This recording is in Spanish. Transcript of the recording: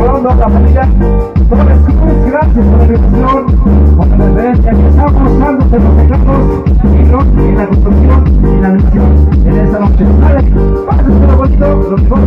saludando a la familia Torres Cruz, gracias por la invitación, por la referencia que estamos usando de los teclados en la construcción y en la animación en esta noche. Vale, pásense lo bonito, lo mejor.